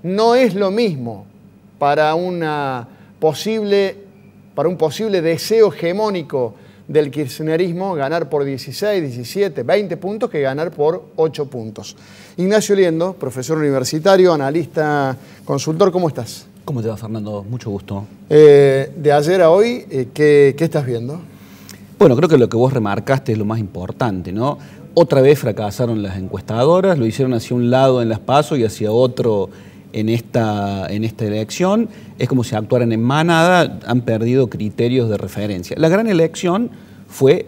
no es lo mismo para un posible deseo hegemónico del kirchnerismo ganar por 16, 17, 20 puntos que ganar por 8 puntos. Ignacio Liendo, profesor universitario, analista, consultor, ¿cómo estás? ¿Cómo te va, Fernando? Mucho gusto. De ayer a hoy, ¿qué estás viendo? Bueno, creo que lo que vos remarcaste es lo más importante, ¿no? Otra vez fracasaron las encuestadoras, lo hicieron hacia un lado en las PASO y hacia otro en esta elección. Es como si actuaran en manada, han perdido criterios de referencia. La gran elección fue,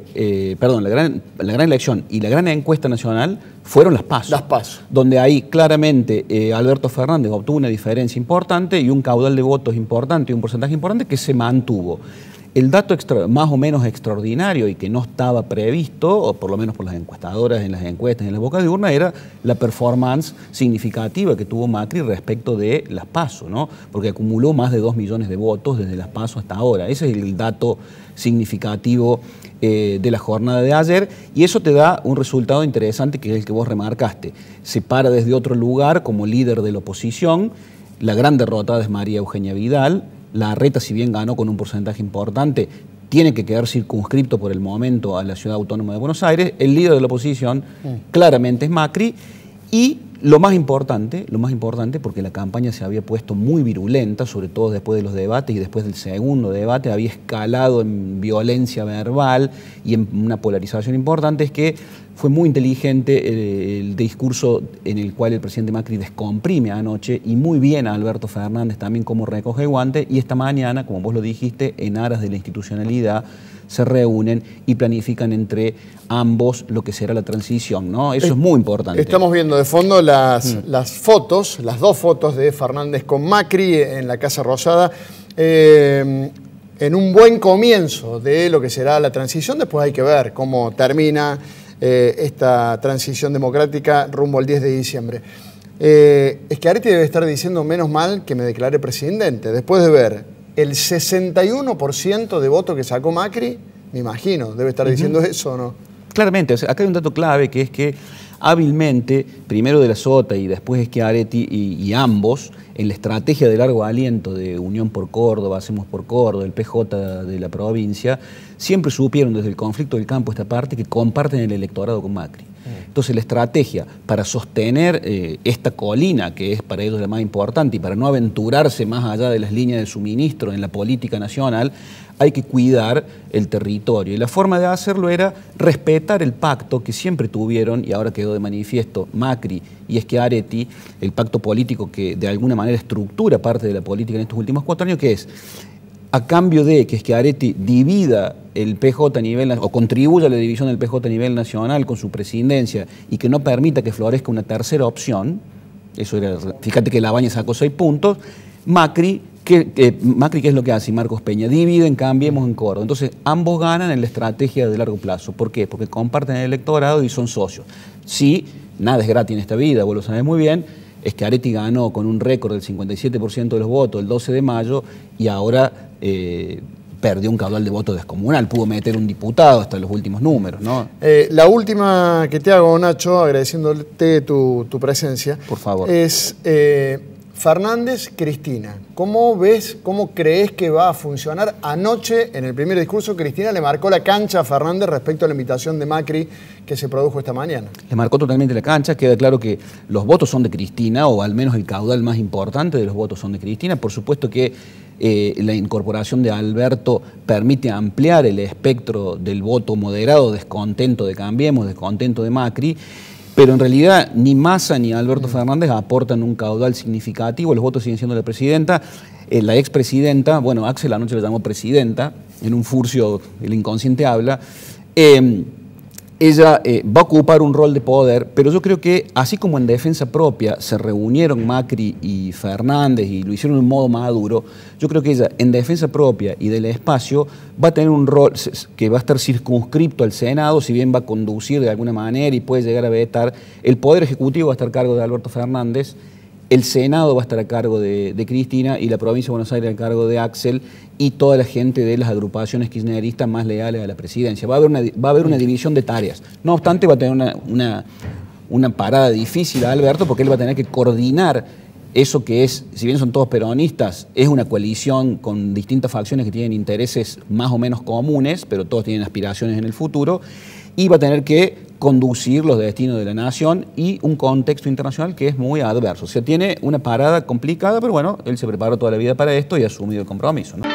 la gran elección y la gran encuesta nacional fueron las PASO. Las PASO. Donde ahí claramente Alberto Fernández obtuvo una diferencia importante y un caudal de votos importante y un porcentaje importante que se mantuvo. El dato más o menos extraordinario y que no estaba previsto, o por lo menos por las encuestadoras, en las encuestas, en las bocas de urna, era la performance significativa que tuvo Macri respecto de las PASO, ¿no? Porque acumuló más de 2 millones de votos desde las PASO hasta ahora. Ese es el dato significativo de la jornada de ayer, y eso te da un resultado interesante que es el que vos remarcaste. Se para desde otro lugar como líder de la oposición. La gran derrotada es María Eugenia Vidal. Larreta, si bien ganó con un porcentaje importante, tiene que quedar circunscripto por el momento a la Ciudad Autónoma de Buenos Aires. El líder de la oposición claramente es Macri. Y lo más importante, porque la campaña se había puesto muy virulenta, sobre todo después de los debates y después del segundo debate, había escalado en violencia verbal y en una polarización importante, es que fue muy inteligente el discurso en el cual el presidente Macri descomprime anoche, y muy bien a Alberto Fernández también como recoge guante, y esta mañana, como vos lo dijiste, en aras de la institucionalidad, se reúnen y planifican entre ambos lo que será la transición, ¿no? Eso es muy importante. Estamos viendo de fondo las fotos, las dos fotos de Fernández con Macri en la Casa Rosada, en un buen comienzo de lo que será la transición. Después hay que ver cómo termina esta transición democrática rumbo al 10 de diciembre. Schiaretti debe estar diciendo, menos mal que me declaré presidente, después de ver el 61% de votos que sacó Macri, me imagino, debe estar diciendo eso, ¿no? Claramente, o sea, acá hay un dato clave, que es que hábilmente, primero de la Sota y después Schiaretti y ambos, en la estrategia de largo aliento de Unión por Córdoba, Hacemos por Córdoba, el PJ de la provincia, siempre supieron desde el conflicto del campo esta parte que comparten el electorado con Macri. Entonces la estrategia para sostener esta colina, que es para ellos la más importante, y para no aventurarse más allá de las líneas de suministro en la política nacional, hay que cuidar el territorio. Y la forma de hacerlo era respetar el pacto que siempre tuvieron, y ahora quedó de manifiesto Macri y Schiaretti, el pacto político que de alguna manera estructura parte de la política en estos últimos 4 años, que es, a cambio de que Schiaretti divida el PJ a nivel, o contribuya a la división del PJ a nivel nacional con su presidencia, y que no permita que florezca una tercera opción, eso era, fíjate que Labaña sacó 6 puntos, Macri, ¿qué es lo que hace? Marcos Peña, dividen, cambiemos en Córdoba. Entonces, ambos ganan en la estrategia de largo plazo. ¿Por qué? Porque comparten el electorado y son socios. Sí, nada es gratis en esta vida, vos lo sabés muy bien. Schiaretti ganó con un récord del 57% de los votos el 12 de mayo y ahora perdió un caudal de votos descomunal. Pudo meter un diputado hasta los últimos números, ¿no? La última que te hago, Nacho, agradeciéndote tu presencia. Por favor. Es Fernández, Cristina. ¿Cómo ves, cómo crees que va a funcionar? Anoche, en el primer discurso, Cristina le marcó la cancha a Fernández respecto a la invitación de Macri que se produjo esta mañana. Le marcó totalmente la cancha. Queda claro que los votos son de Cristina, o al menos el caudal más importante de los votos son de Cristina. Por supuesto que la incorporación de Alberto permite ampliar el espectro del voto moderado, descontento de Cambiemos, descontento de Macri. Pero en realidad ni Massa ni Alberto Fernández aportan un caudal significativo, los votos siguen siendo de la presidenta. La expresidenta, bueno, Axel anoche la llamó presidenta, en un furcio el inconsciente habla, ella va a ocupar un rol de poder, pero yo creo que así como en defensa propia se reunieron Macri y Fernández y lo hicieron de un modo maduro, yo creo que ella en defensa propia y del espacio va a tener un rol que va a estar circunscripto al Senado, si bien va a conducir de alguna manera y puede llegar a vetar. El Poder Ejecutivo va a estar a cargo de Alberto Fernández, el Senado va a estar a cargo de Cristina y la provincia de Buenos Aires a cargo de Axel y toda la gente de las agrupaciones kirchneristas más leales a la presidencia. Va a haber una división de tareas. No obstante, va a tener una parada difícil a Alberto porque él va a tener que coordinar eso que es, si bien son todos peronistas, es una coalición con distintas facciones que tienen intereses más o menos comunes, pero todos tienen aspiraciones en el futuro, y va a tener que conducir los destinos de la nación y un contexto internacional que es muy adverso. O sea, tiene una parada complicada, pero bueno, él se preparó toda la vida para esto y ha asumido el compromiso, ¿no?